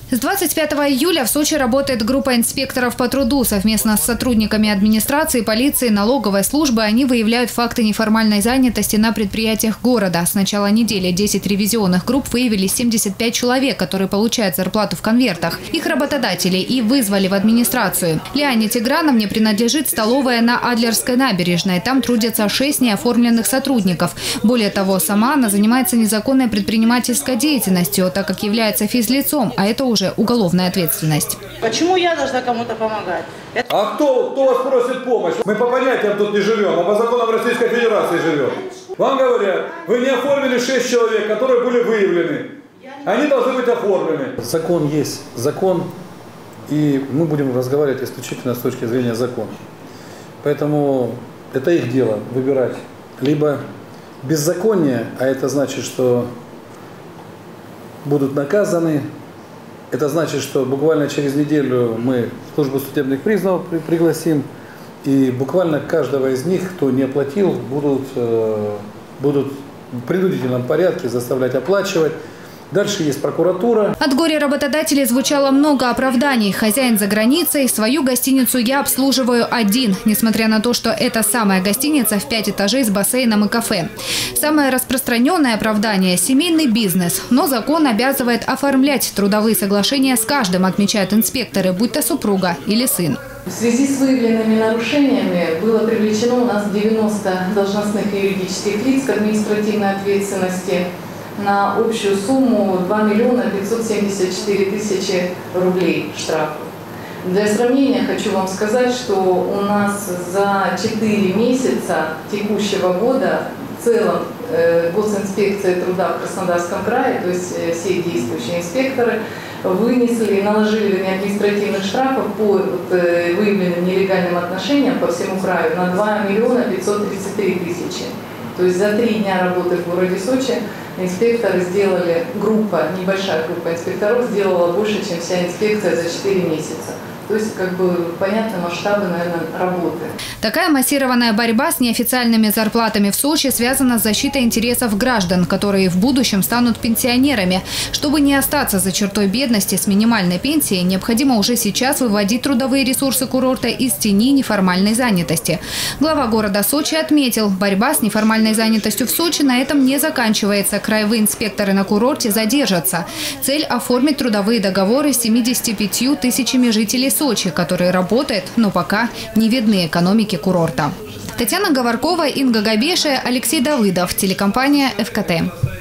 С 25 июля в Сочи работает группа инспекторов по труду. Совместно с сотрудниками администрации, полиции, налоговой службы они выявляют факты неформальной занятости на предприятиях города. С начала недели 10 ревизионных групп выявили 75 человек, которые получают зарплату в конвертах. Их работодатели и вызвали в администрацию. Лиане Тиграновне принадлежит столовая на Адлерской набережной. Там трудятся 6 неоформленных сотрудников. Более того, сама она занимается незаконной предпринимательской деятельностью, так как является физлицом, а это уже уголовная ответственность. Почему я должна кому-то помогать? А кто вас просит помощь? Мы по понятиям тут не живем, а по законам Российской Федерации живем. Вам говорят, вы не оформили 6 человек, которые были выявлены. Они должны быть оформлены. Закон есть закон, и мы будем разговаривать исключительно с точки зрения закона. Поэтому это их дело выбирать. Либо беззаконие, а это значит, что будут наказаны. Это значит, что буквально через неделю мы службу судебных признаков пригласим, и буквально каждого из них, кто не оплатил, будут в принудительном порядке заставлять оплачивать. Дальше есть прокуратура. От горя работодателей звучало много оправданий. Хозяин за границей, свою гостиницу я обслуживаю один, несмотря на то, что это самая гостиница в 5 этажей с бассейном и кафе. Самое распространенное оправдание – семейный бизнес. Но закон обязывает оформлять трудовые соглашения с каждым, отмечают инспекторы, будь то супруга или сын. В связи с выявленными нарушениями было привлечено у нас 90 должностных и юридических лиц к административной ответственности на общую сумму 2 574 000 рублей штрафов. Для сравнения хочу вам сказать, что у нас за 4 месяца текущего года в целом госинспекция труда в Краснодарском крае, то есть все действующие инспекторы, вынесли и наложили административных штрафов по выявленным нелегальным отношениям по всему краю на 2 533 000. То есть за 3 дня работы в городе Сочи инспекторы сделали, небольшая группа инспекторов сделала больше, чем вся инспекция за 4 месяца. То есть, понятны масштабы, наверное, работы. Такая массированная борьба с неофициальными зарплатами в Сочи связана с защитой интересов граждан, которые в будущем станут пенсионерами. Чтобы не остаться за чертой бедности с минимальной пенсией, необходимо уже сейчас выводить трудовые ресурсы курорта из тени неформальной занятости. Глава города Сочи отметил, борьба с неформальной занятостью в Сочи на этом не заканчивается. Краевые инспекторы на курорте задержатся. Цель – оформить трудовые договоры с 75 000 жителей Сочи, которые работают, но пока не видны экономике курорта. Татьяна Говоркова, Инга Габешия, Алексей Давыдов, телекомпания ФКТ.